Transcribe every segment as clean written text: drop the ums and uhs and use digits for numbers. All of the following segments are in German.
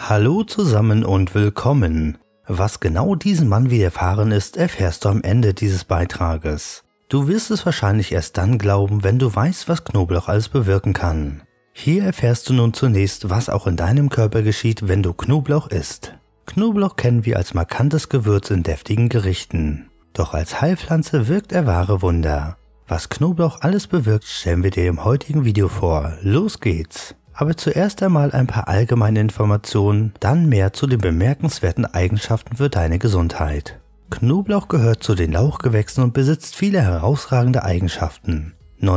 Hallo zusammen und willkommen. Was genau diesem Mann widerfahren ist, erfährst du am Ende dieses Beitrages. Du wirst es wahrscheinlich erst dann glauben, wenn du weißt, was Knoblauch alles bewirken kann. Hier erfährst du nun zunächst, was auch in deinem Körper geschieht, wenn du Knoblauch isst. Knoblauch kennen wir als markantes Gewürz in deftigen Gerichten. Doch als Heilpflanze wirkt er wahre Wunder. Was Knoblauch alles bewirkt, stellen wir dir im heutigen Video vor. Los geht's! Aber zuerst einmal ein paar allgemeine Informationen, dann mehr zu den bemerkenswerten Eigenschaften für deine Gesundheit. Knoblauch gehört zu den Lauchgewächsen und besitzt viele herausragende Eigenschaften.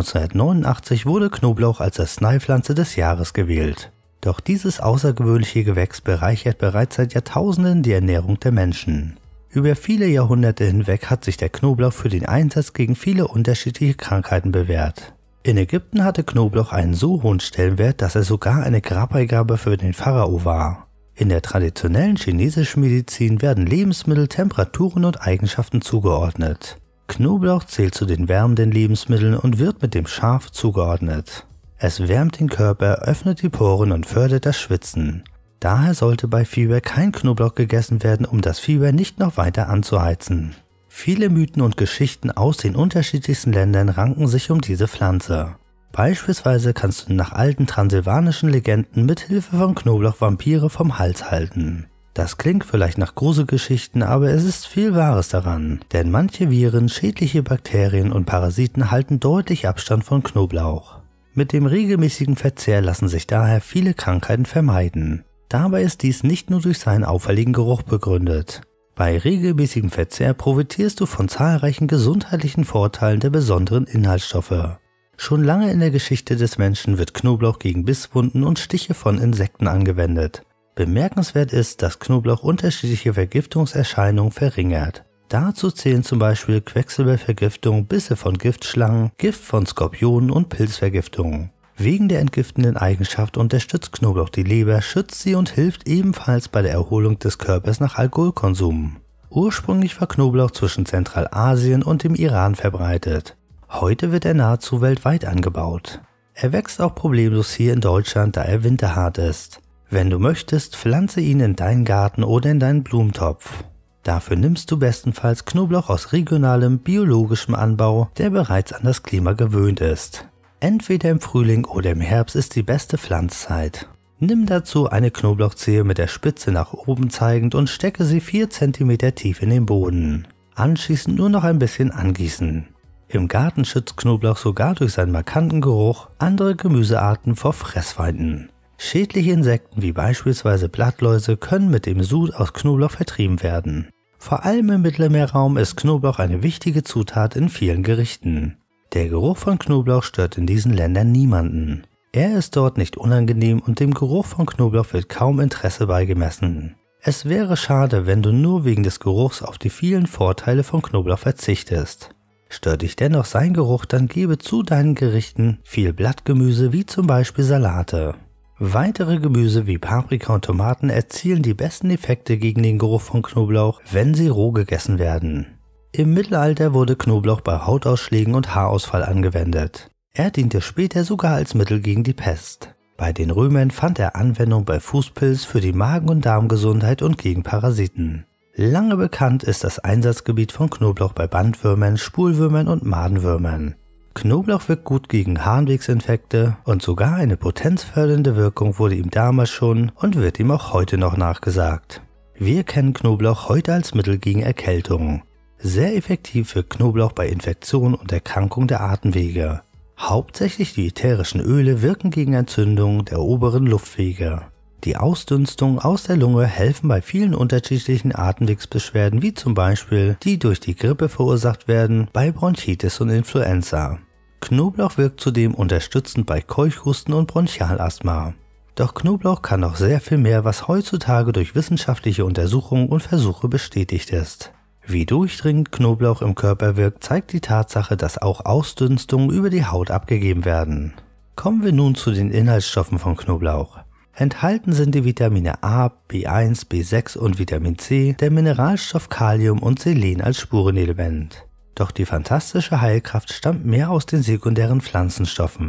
1989 wurde Knoblauch als Arzneipflanze des Jahres gewählt. Doch dieses außergewöhnliche Gewächs bereichert bereits seit Jahrtausenden die Ernährung der Menschen. Über viele Jahrhunderte hinweg hat sich der Knoblauch für den Einsatz gegen viele unterschiedliche Krankheiten bewährt. In Ägypten hatte Knoblauch einen so hohen Stellenwert, dass er sogar eine Grabbeigabe für den Pharao war. In der traditionellen chinesischen Medizin werden Lebensmittel Temperaturen und Eigenschaften zugeordnet. Knoblauch zählt zu den wärmenden Lebensmitteln und wird mit dem Schaf zugeordnet. Es wärmt den Körper, öffnet die Poren und fördert das Schwitzen. Daher sollte bei Fieber kein Knoblauch gegessen werden, um das Fieber nicht noch weiter anzuheizen. Viele Mythen und Geschichten aus den unterschiedlichsten Ländern ranken sich um diese Pflanze. Beispielsweise kannst du nach alten transsilvanischen Legenden mit Hilfe von Knoblauch Vampire vom Hals halten. Das klingt vielleicht nach Gruselgeschichten, aber es ist viel Wahres daran, denn manche Viren, schädliche Bakterien und Parasiten halten deutlich Abstand von Knoblauch. Mit dem regelmäßigen Verzehr lassen sich daher viele Krankheiten vermeiden. Dabei ist dies nicht nur durch seinen auffälligen Geruch begründet. Bei regelmäßigem Verzehr profitierst du von zahlreichen gesundheitlichen Vorteilen der besonderen Inhaltsstoffe. Schon lange in der Geschichte des Menschen wird Knoblauch gegen Bisswunden und Stiche von Insekten angewendet. Bemerkenswert ist, dass Knoblauch unterschiedliche Vergiftungserscheinungen verringert. Dazu zählen zum Beispiel Quecksilbervergiftung, Bisse von Giftschlangen, Gift von Skorpionen und Pilzvergiftung. Wegen der entgiftenden Eigenschaft unterstützt Knoblauch die Leber, schützt sie und hilft ebenfalls bei der Erholung des Körpers nach Alkoholkonsum. Ursprünglich war Knoblauch zwischen Zentralasien und dem Iran verbreitet. Heute wird er nahezu weltweit angebaut. Er wächst auch problemlos hier in Deutschland, da er winterhart ist. Wenn du möchtest, pflanze ihn in deinen Garten oder in deinen Blumentopf. Dafür nimmst du bestenfalls Knoblauch aus regionalem, biologischem Anbau, der bereits an das Klima gewöhnt ist. Entweder im Frühling oder im Herbst ist die beste Pflanzzeit. Nimm dazu eine Knoblauchzehe mit der Spitze nach oben zeigend und stecke sie 4 cm tief in den Boden. Anschließend nur noch ein bisschen angießen. Im Garten schützt Knoblauch sogar durch seinen markanten Geruch andere Gemüsearten vor Fressfeinden. Schädliche Insekten wie beispielsweise Blattläuse können mit dem Sud aus Knoblauch vertrieben werden. Vor allem im Mittelmeerraum ist Knoblauch eine wichtige Zutat in vielen Gerichten. Der Geruch von Knoblauch stört in diesen Ländern niemanden. Er ist dort nicht unangenehm und dem Geruch von Knoblauch wird kaum Interesse beigemessen. Es wäre schade, wenn du nur wegen des Geruchs auf die vielen Vorteile von Knoblauch verzichtest. Stört dich dennoch sein Geruch, dann gebe zu deinen Gerichten viel Blattgemüse wie zum Beispiel Salate. Weitere Gemüse wie Paprika und Tomaten erzielen die besten Effekte gegen den Geruch von Knoblauch, wenn sie roh gegessen werden. Im Mittelalter wurde Knoblauch bei Hautausschlägen und Haarausfall angewendet. Er diente später sogar als Mittel gegen die Pest. Bei den Römern fand er Anwendung bei Fußpilz, für die Magen- und Darmgesundheit und gegen Parasiten. Lange bekannt ist das Einsatzgebiet von Knoblauch bei Bandwürmern, Spulwürmern und Madenwürmern. Knoblauch wirkt gut gegen Harnwegsinfekte und sogar eine potenzfördernde Wirkung wurde ihm damals schon und wird ihm auch heute noch nachgesagt. Wir kennen Knoblauch heute als Mittel gegen Erkältung. Sehr effektiv wirkt Knoblauch bei Infektionen und Erkrankungen der Atemwege. Hauptsächlich die ätherischen Öle wirken gegen Entzündungen der oberen Luftwege. Die Ausdünstungen aus der Lunge helfen bei vielen unterschiedlichen Atemwegsbeschwerden, wie zum Beispiel die durch die Grippe verursacht werden, bei Bronchitis und Influenza. Knoblauch wirkt zudem unterstützend bei Keuchhusten und Bronchialasthma. Doch Knoblauch kann noch sehr viel mehr, was heutzutage durch wissenschaftliche Untersuchungen und Versuche bestätigt ist. Wie durchdringend Knoblauch im Körper wirkt, zeigt die Tatsache, dass auch Ausdünstungen über die Haut abgegeben werden. Kommen wir nun zu den Inhaltsstoffen von Knoblauch. Enthalten sind die Vitamine A, B1, B6 und Vitamin C, der Mineralstoff Kalium und Selen als Spurenelement. Doch die fantastische Heilkraft stammt mehr aus den sekundären Pflanzenstoffen.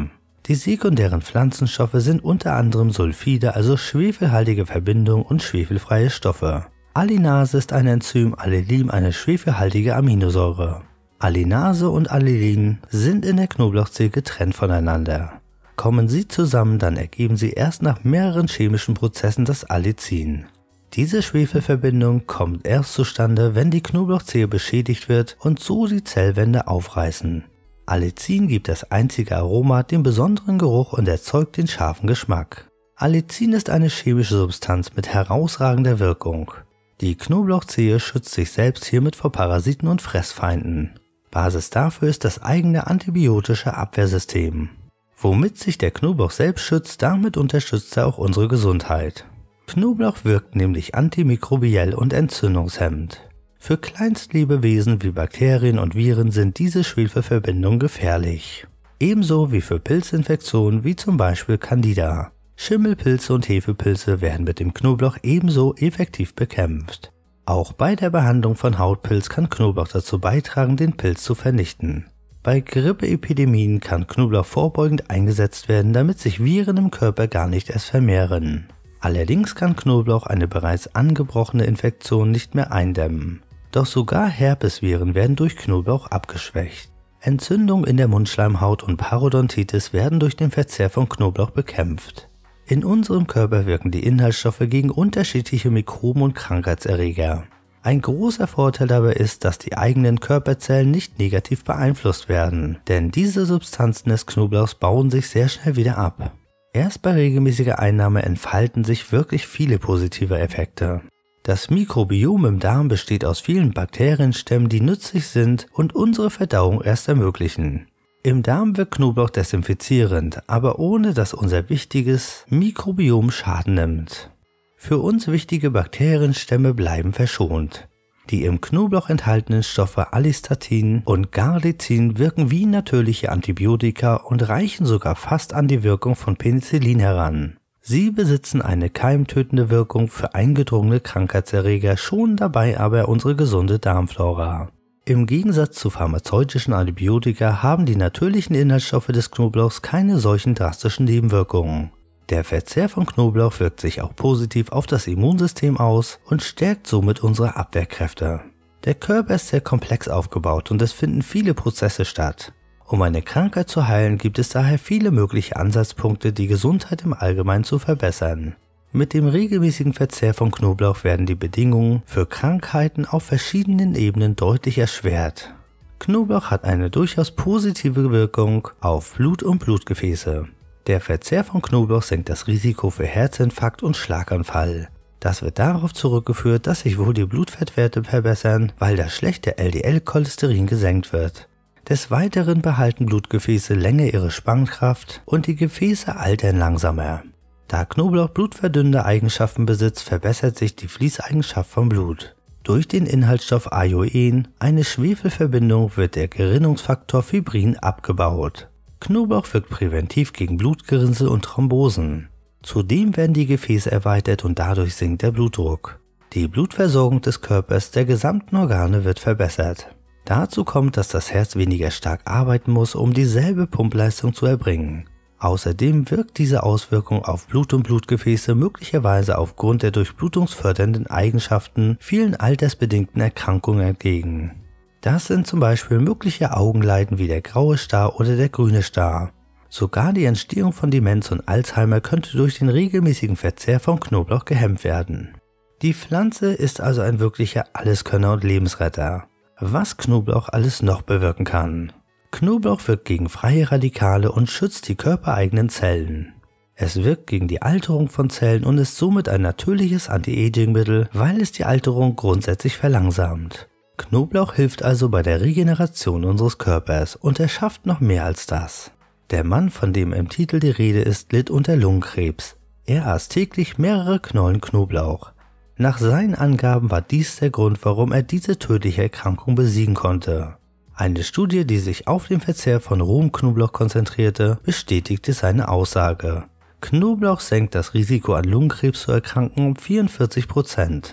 Die sekundären Pflanzenstoffe sind unter anderem Sulfide, also schwefelhaltige Verbindungen und schwefelfreie Stoffe. Allinase ist ein Enzym, Allelin eine schwefelhaltige Aminosäure. Allinase und Allelin sind in der Knoblauchzehe getrennt voneinander. Kommen sie zusammen, dann ergeben sie erst nach mehreren chemischen Prozessen das Allicin. Diese Schwefelverbindung kommt erst zustande, wenn die Knoblauchzehe beschädigt wird und so die Zellwände aufreißen. Allicin gibt das einzige Aroma, den besonderen Geruch und erzeugt den scharfen Geschmack. Allicin ist eine chemische Substanz mit herausragender Wirkung. Die Knoblauchzehe schützt sich selbst hiermit vor Parasiten und Fressfeinden. Basis dafür ist das eigene antibiotische Abwehrsystem. Womit sich der Knoblauch selbst schützt, damit unterstützt er auch unsere Gesundheit. Knoblauch wirkt nämlich antimikrobiell und entzündungshemmend. Für Kleinstlebewesen wie Bakterien und Viren sind diese Schwefelverbindungen gefährlich. Ebenso wie für Pilzinfektionen wie zum Beispiel Candida. Schimmelpilze und Hefepilze werden mit dem Knoblauch ebenso effektiv bekämpft. Auch bei der Behandlung von Hautpilz kann Knoblauch dazu beitragen, den Pilz zu vernichten. Bei Grippeepidemien kann Knoblauch vorbeugend eingesetzt werden, damit sich Viren im Körper gar nicht erst vermehren. Allerdings kann Knoblauch eine bereits angebrochene Infektion nicht mehr eindämmen. Doch sogar Herpesviren werden durch Knoblauch abgeschwächt. Entzündungen in der Mundschleimhaut und Parodontitis werden durch den Verzehr von Knoblauch bekämpft. In unserem Körper wirken die Inhaltsstoffe gegen unterschiedliche Mikroben und Krankheitserreger. Ein großer Vorteil dabei ist, dass die eigenen Körperzellen nicht negativ beeinflusst werden, denn diese Substanzen des Knoblauchs bauen sich sehr schnell wieder ab. Erst bei regelmäßiger Einnahme entfalten sich wirklich viele positive Effekte. Das Mikrobiom im Darm besteht aus vielen Bakterienstämmen, die nützlich sind und unsere Verdauung erst ermöglichen. Im Darm wirkt Knoblauch desinfizierend, aber ohne dass unser wichtiges Mikrobiom Schaden nimmt. Für uns wichtige Bakterienstämme bleiben verschont. Die im Knoblauch enthaltenen Stoffe Allistatin und Gardecin wirken wie natürliche Antibiotika und reichen sogar fast an die Wirkung von Penicillin heran. Sie besitzen eine keimtötende Wirkung für eingedrungene Krankheitserreger, schonen dabei aber unsere gesunde Darmflora. Im Gegensatz zu pharmazeutischen Antibiotika haben die natürlichen Inhaltsstoffe des Knoblauchs keine solchen drastischen Nebenwirkungen. Der Verzehr von Knoblauch wirkt sich auch positiv auf das Immunsystem aus und stärkt somit unsere Abwehrkräfte. Der Körper ist sehr komplex aufgebaut und es finden viele Prozesse statt. Um eine Krankheit zu heilen, gibt es daher viele mögliche Ansatzpunkte, die Gesundheit im Allgemeinen zu verbessern. Mit dem regelmäßigen Verzehr von Knoblauch werden die Bedingungen für Krankheiten auf verschiedenen Ebenen deutlich erschwert. Knoblauch hat eine durchaus positive Wirkung auf Blut und Blutgefäße. Der Verzehr von Knoblauch senkt das Risiko für Herzinfarkt und Schlaganfall. Das wird darauf zurückgeführt, dass sich wohl die Blutfettwerte verbessern, weil das schlechte LDL-Cholesterin gesenkt wird. Des Weiteren behalten Blutgefäße länger ihre Spannkraft und die Gefäße altern langsamer. Da Knoblauch blutverdünnende Eigenschaften besitzt, verbessert sich die Fließeigenschaft von Blut. Durch den Inhaltsstoff Ajoen, eine Schwefelverbindung, wird der Gerinnungsfaktor Fibrin abgebaut. Knoblauch wirkt präventiv gegen Blutgerinnsel und Thrombosen. Zudem werden die Gefäße erweitert und dadurch sinkt der Blutdruck. Die Blutversorgung des Körpers der gesamten Organe wird verbessert. Dazu kommt, dass das Herz weniger stark arbeiten muss, um dieselbe Pumpleistung zu erbringen. Außerdem wirkt diese Auswirkung auf Blut und Blutgefäße möglicherweise aufgrund der durchblutungsfördernden Eigenschaften vielen altersbedingten Erkrankungen entgegen. Das sind zum Beispiel mögliche Augenleiden wie der graue Star oder der grüne Star. Sogar die Entstehung von Demenz und Alzheimer könnte durch den regelmäßigen Verzehr von Knoblauch gehemmt werden. Die Pflanze ist also ein wirklicher Alleskönner und Lebensretter. Was Knoblauch alles noch bewirken kann. Knoblauch wirkt gegen freie Radikale und schützt die körpereigenen Zellen. Es wirkt gegen die Alterung von Zellen und ist somit ein natürliches Anti-Aging-Mittel, weil es die Alterung grundsätzlich verlangsamt. Knoblauch hilft also bei der Regeneration unseres Körpers und er schafft noch mehr als das. Der Mann, von dem im Titel die Rede ist, litt unter Lungenkrebs. Er aß täglich mehrere Knollen Knoblauch. Nach seinen Angaben war dies der Grund, warum er diese tödliche Erkrankung besiegen konnte. Eine Studie, die sich auf den Verzehr von rohem Knoblauch konzentrierte, bestätigte seine Aussage. Knoblauch senkt das Risiko an Lungenkrebs zu erkranken um 44%.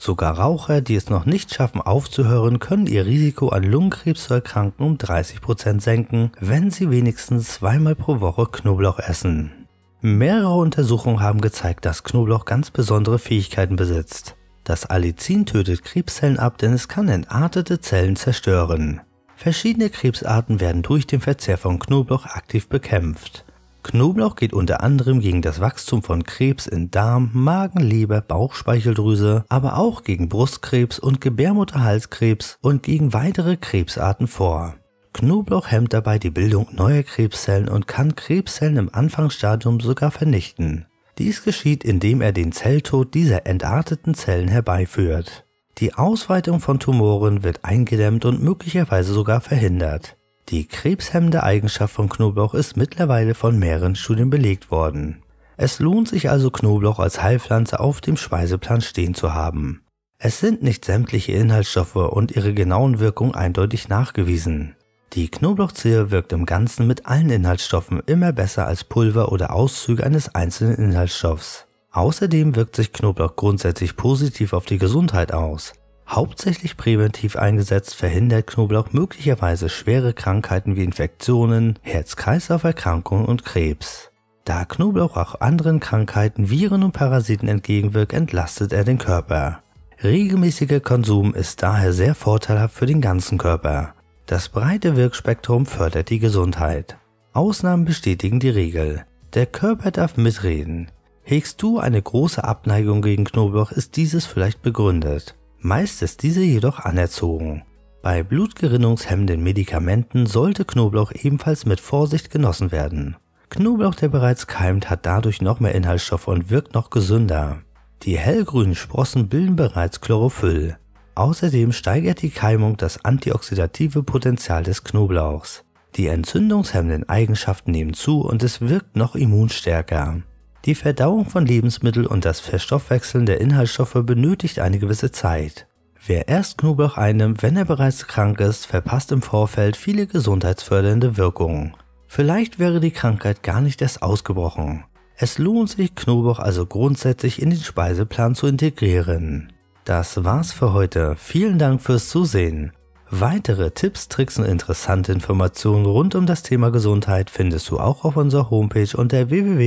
Sogar Raucher, die es noch nicht schaffen aufzuhören, können ihr Risiko an Lungenkrebs zu erkranken um 30% senken, wenn sie wenigstens 2-mal pro Woche Knoblauch essen. Mehrere Untersuchungen haben gezeigt, dass Knoblauch ganz besondere Fähigkeiten besitzt. Das Allicin tötet Krebszellen ab, denn es kann entartete Zellen zerstören. Verschiedene Krebsarten werden durch den Verzehr von Knoblauch aktiv bekämpft. Knoblauch geht unter anderem gegen das Wachstum von Krebs in Darm, Magen, Leber, Bauchspeicheldrüse, aber auch gegen Brustkrebs und Gebärmutterhalskrebs und gegen weitere Krebsarten vor. Knoblauch hemmt dabei die Bildung neuer Krebszellen und kann Krebszellen im Anfangsstadium sogar vernichten. Dies geschieht, indem er den Zelltod dieser entarteten Zellen herbeiführt. Die Ausweitung von Tumoren wird eingedämmt und möglicherweise sogar verhindert. Die krebshemmende Eigenschaft von Knoblauch ist mittlerweile von mehreren Studien belegt worden. Es lohnt sich also, Knoblauch als Heilpflanze auf dem Speiseplan stehen zu haben. Es sind nicht sämtliche Inhaltsstoffe und ihre genauen Wirkungen eindeutig nachgewiesen. Die Knoblauchzehe wirkt im Ganzen mit allen Inhaltsstoffen immer besser als Pulver oder Auszüge eines einzelnen Inhaltsstoffs. Außerdem wirkt sich Knoblauch grundsätzlich positiv auf die Gesundheit aus. Hauptsächlich präventiv eingesetzt verhindert Knoblauch möglicherweise schwere Krankheiten wie Infektionen, Herz-Kreislauf-Erkrankungen und Krebs. Da Knoblauch auch anderen Krankheiten, Viren und Parasiten entgegenwirkt, entlastet er den Körper. Regelmäßiger Konsum ist daher sehr vorteilhaft für den ganzen Körper. Das breite Wirkspektrum fördert die Gesundheit. Ausnahmen bestätigen die Regel. Der Körper darf mitreden. Hegst du eine große Abneigung gegen Knoblauch, ist dieses vielleicht begründet. Meist ist diese jedoch anerzogen. Bei blutgerinnungshemmenden Medikamenten sollte Knoblauch ebenfalls mit Vorsicht genossen werden. Knoblauch, der bereits keimt, hat dadurch noch mehr Inhaltsstoffe und wirkt noch gesünder. Die hellgrünen Sprossen bilden bereits Chlorophyll. Außerdem steigert die Keimung das antioxidative Potenzial des Knoblauchs. Die entzündungshemmenden Eigenschaften nehmen zu und es wirkt noch immunstärker. Die Verdauung von Lebensmitteln und das Verstoffwechseln der Inhaltsstoffe benötigt eine gewisse Zeit. Wer erst Knoblauch einnimmt, wenn er bereits krank ist, verpasst im Vorfeld viele gesundheitsfördernde Wirkungen. Vielleicht wäre die Krankheit gar nicht erst ausgebrochen. Es lohnt sich, Knoblauch also grundsätzlich in den Speiseplan zu integrieren. Das war's für heute. Vielen Dank fürs Zusehen. Weitere Tipps, Tricks und interessante Informationen rund um das Thema Gesundheit findest du auch auf unserer Homepage unter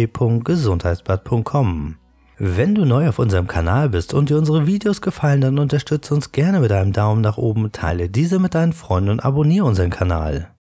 www.gesundheitsblatt.com. Wenn du neu auf unserem Kanal bist und dir unsere Videos gefallen, dann unterstütze uns gerne mit einem Daumen nach oben, teile diese mit deinen Freunden und abonniere unseren Kanal.